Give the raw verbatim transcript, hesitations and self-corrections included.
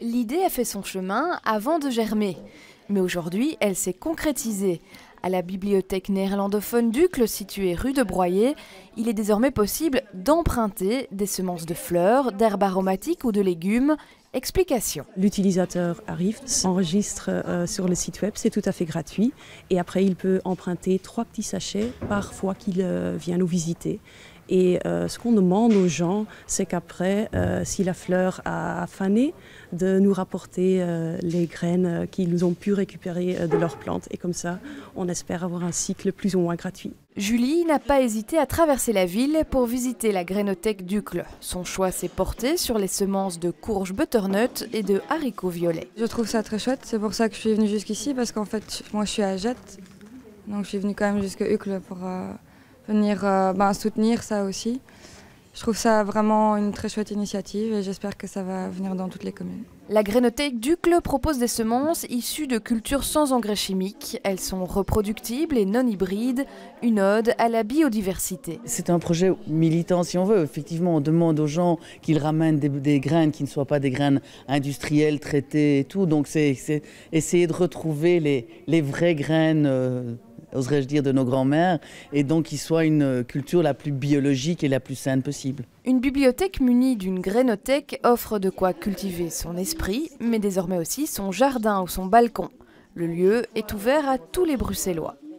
L'idée a fait son chemin avant de germer, mais aujourd'hui elle s'est concrétisée. À la bibliothèque néerlandophone d'Uccle, située rue de Broyer, il est désormais possible d'emprunter des semences de fleurs, d'herbes aromatiques ou de légumes. Explication. L'utilisateur arrive, s'enregistre euh, sur le site web, c'est tout à fait gratuit. Et après, il peut emprunter trois petits sachets par fois qu'il euh, vient nous visiter. Et euh, ce qu'on demande aux gens, c'est qu'après, euh, si la fleur a fané, de nous rapporter euh, les graines qu'ils ont pu récupérer euh, de leurs plantes. Et comme ça, on espère avoir un cycle plus ou moins gratuit. Julie n'a pas hésité à traverser la ville pour visiter la grainothèque d'Uccle. Son choix s'est porté sur les semences de courge butternut et de haricots violets. Je trouve ça très chouette, c'est pour ça que je suis venue jusqu'ici, parce qu'en fait, moi je suis à Jette, donc je suis venue quand même jusqu'à Uccle pour euh, venir euh, ben, soutenir ça aussi. Je trouve ça vraiment une très chouette initiative et j'espère que ça va venir dans toutes les communes. La grainothèque d'Uccle propose des semences issues de cultures sans engrais chimiques. Elles sont reproductibles et non hybrides, une ode à la biodiversité. C'est un projet militant si on veut. Effectivement, on demande aux gens qu'ils ramènent des, des graines qui ne soient pas des graines industrielles, traitées et tout. Donc c'est essayer de retrouver les, les vraies graines euh, oserais-je dire, de nos grands-mères, et donc qu'il soit une culture la plus biologique et la plus saine possible. Une bibliothèque munie d'une grainothèque offre de quoi cultiver son esprit, mais désormais aussi son jardin ou son balcon. Le lieu est ouvert à tous les Bruxellois.